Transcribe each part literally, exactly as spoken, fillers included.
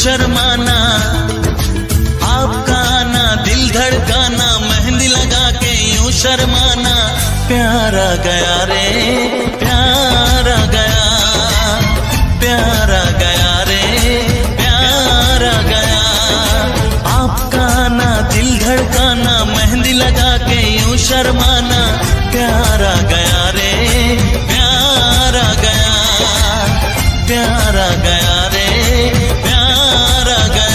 शर्माना, आपका आना दिल धड़काना, मेहंदी लगा के यूं शर्माना। प्यारा गया रे प्यारा गया, प्यारा गया रे प्यारा गया। आपका आना दिल धड़काना, मेहंदी लगा के यूं शर्माना। प्यारा गया रे प्यारा गया, प्यारा गया रे प्यारा गया।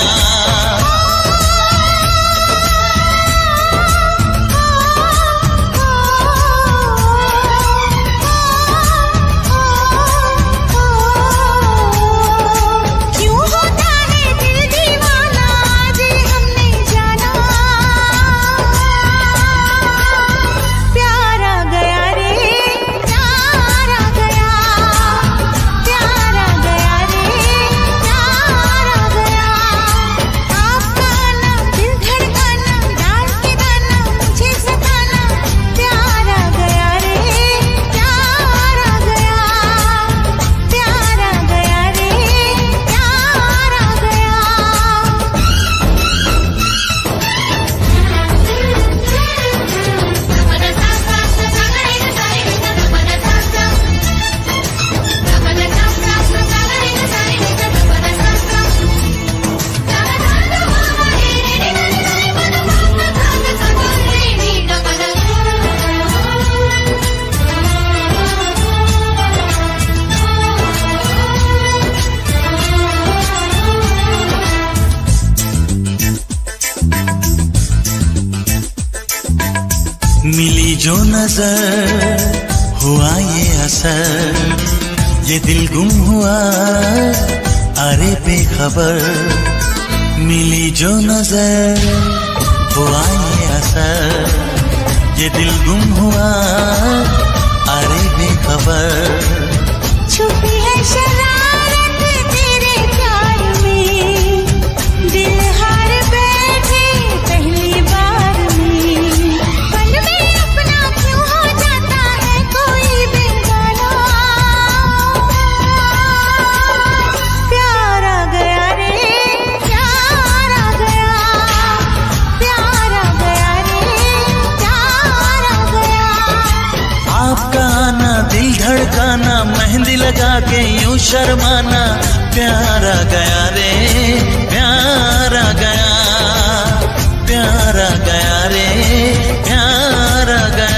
मिली जो नजर हुआ ये असर, ये दिल गुम हुआ अरे बेखबर। मिली जो नजर हुआ ये असर, ये दिल गुम हुआ अरे बेखबर। छुपी है शरारत तेरे प्यार में, दिल हार बैठे पहली बार में। पल में अपना क्यों हो जाता है कोई बेगाना। प्यारा गया रे प्यारा गया, प्यारा गया रे प्यारा गया। आपका आना दिल धड़काना, मेहंदी लगा के यूं शर्माना। प्यारा गया रे प्यारा गया, प्यारा गया रे प्यारा गया।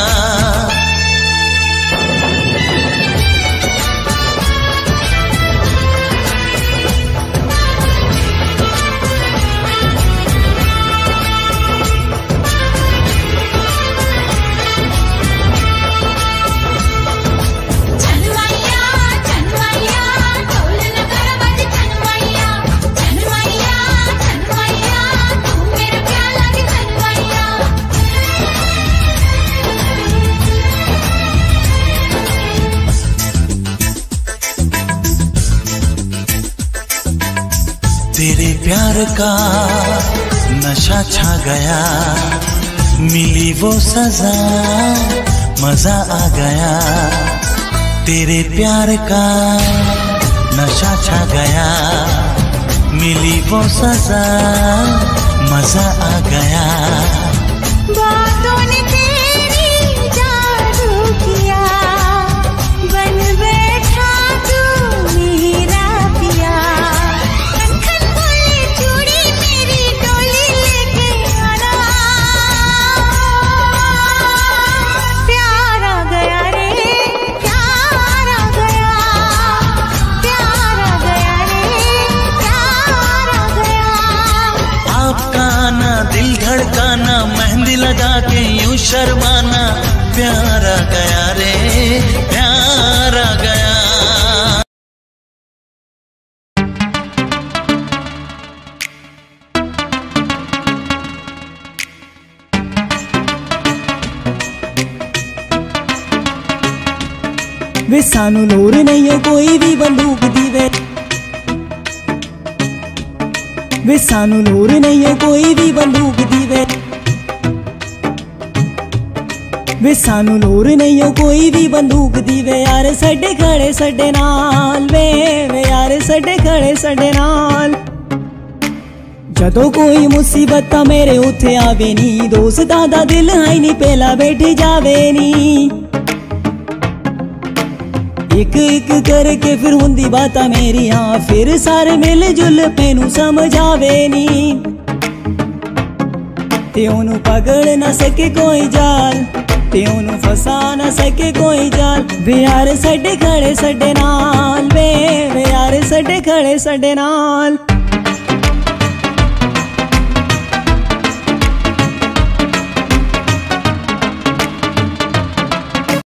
तेरे प्यार का नशा छा गया, मिली वो सजा मजा आ गया। तेरे प्यार का नशा छा गया, मिली वो सजा मजा आ गया। बातों ने तेरी जादू किया, बन बैठा तू मेरा पिया। खनखन बोले चूड़ी मेरी डोली लेके आना। प्यारा गया रे प्यारा गया, प्यारा गया रे प्यारा गया। आपका आना दिल धड़काना, मेहंदी लगा के यूं शर्माना। प्यारा गया रे प्यारा गया। वे सानू लोर नहीं हो कोई भी बंदूक दी वे, वे सानू लोर नहीं हो कोई भी बंदूक दी वे। वे सानू लोर नहीं हो कोई भी बंदूक दी वे यार सडे खड़े सडे नाल वे वे यार सडे खड़े सडे नाल जदों कोई मुसीबत मेरे उथे आवे नी दोस्तां दा दिल है नी पहला बैठ जावे नी एक एक करके फिर हुंदी बातां मेरियां फिर सारे मिल जुल मैनू समझावे नी ते ओनू पकड़ ना सके कोई जाल ते ओनू फसा ना सके कोई जाल वे यार सडे खड़े सडे नाल वे वे यार सडे खड़े सडे नाल।